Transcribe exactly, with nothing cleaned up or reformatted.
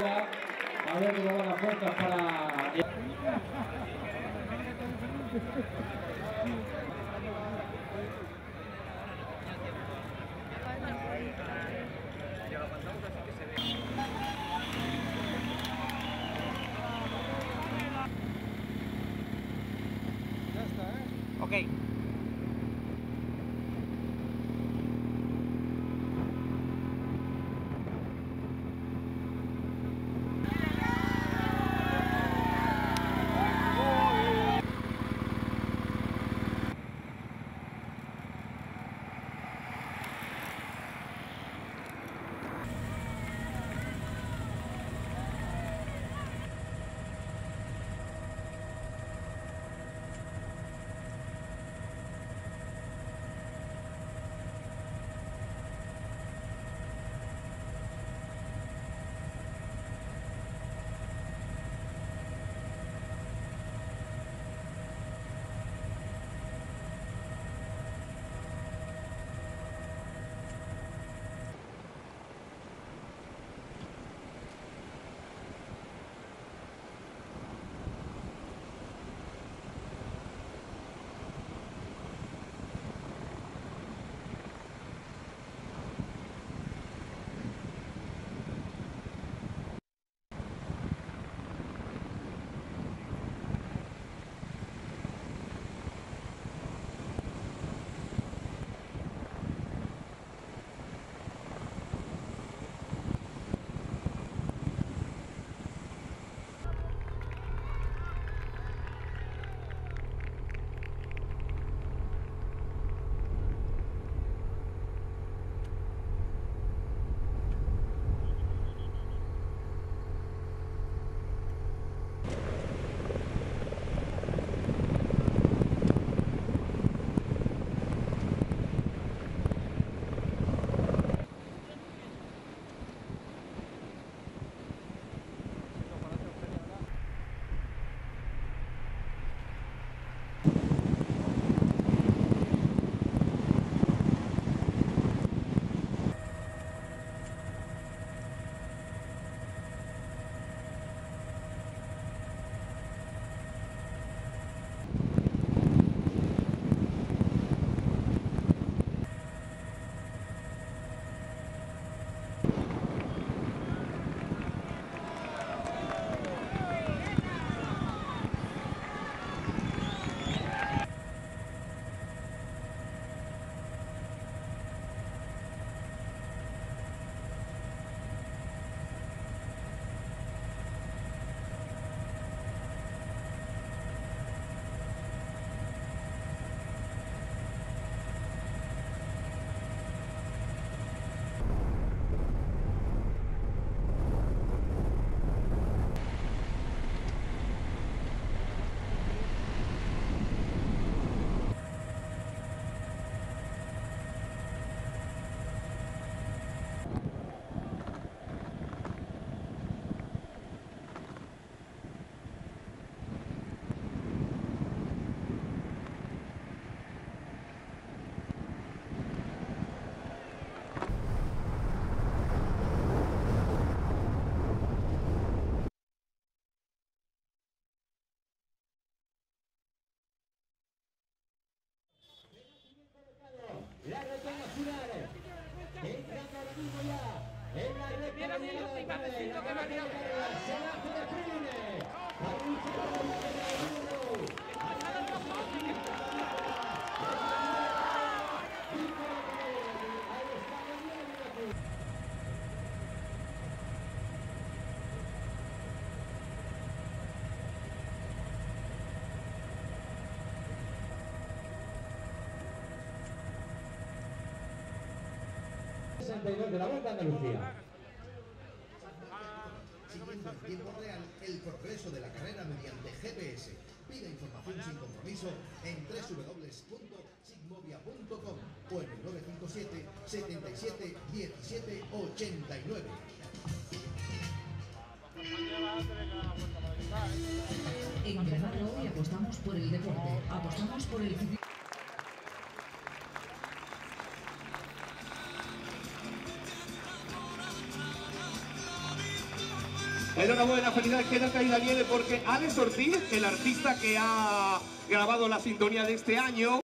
carrera. A ver cómo van las fuerzas para... Ok. De la Vuelta a Andalucía. Siguiendo en tiempo real el progreso de la carrera mediante G P S. Pida información sin compromiso en w w w punto sigmovia punto com o en el nueve cinco siete, setenta y siete, diecisiete, ochenta y nueve. En Granada hoy apostamos por el deporte, apostamos por el ciclismo. Enhorabuena, felicidades, que no caída nieve, porque Alex Ortiz, el artista que ha grabado la sintonía de este año,